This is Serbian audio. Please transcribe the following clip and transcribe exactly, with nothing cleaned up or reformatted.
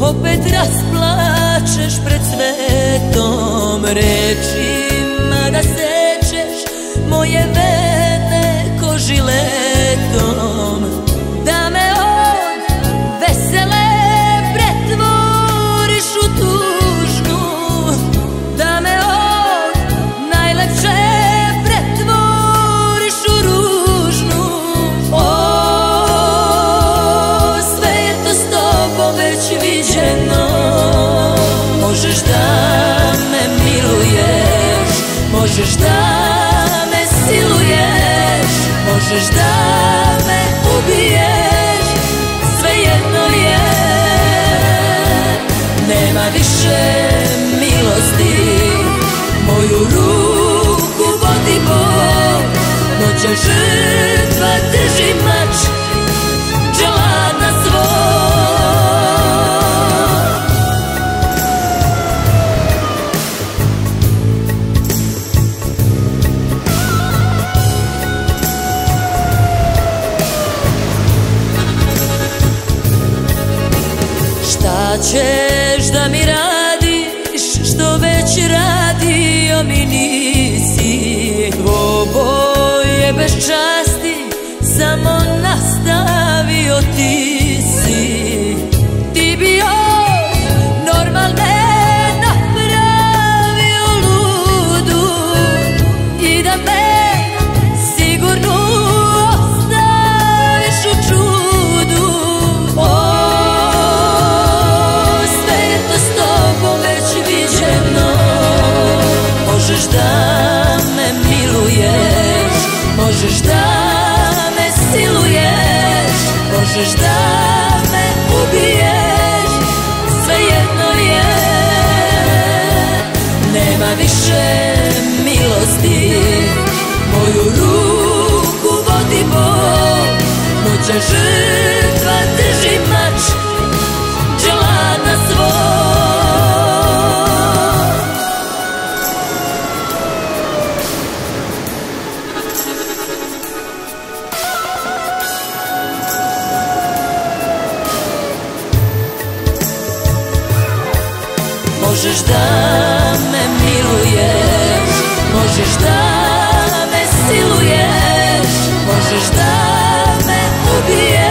opet rasplačeš pred svetom rečima da sečeš moje vene ko žiletom, da me od vesele pretvoriš u tužnu, da me od najlepše pretvoriš u ružnu. O, sve je to s tobom već viđeno. Možeš da me miluješ, možeš da me siluješ, možeš da me ubiješ, svejedno je. Nema više milosti, moju ruku vodi Bog, noća žrtva drži mač, dželada svog. Šta ćeš da mi radiš, što već radio mi nisi? Dvoboje bez časti samo nastavio ti si. Ti bi od normalne napravio ludu i da me sigurno ostaviš u čudu. O, sve je to s tobom već viđeno. Možeš da me miluješ, možeš da me siluješ, možeš da me ubiješ, svejedno je. Nema više milosti, moju ruku vodi Bog, noća žrtva drži mač, dželada svog. Možeš da me miluješ, možeš da me siluješ, možeš da me ubiješ,